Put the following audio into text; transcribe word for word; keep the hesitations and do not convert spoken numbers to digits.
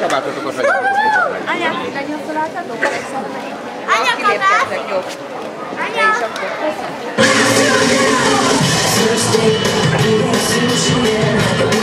Kabátosokat vegyetek ott. Anya, lenyomszoláltatok? Anya, kabát! Anya! First date, I ain't seen you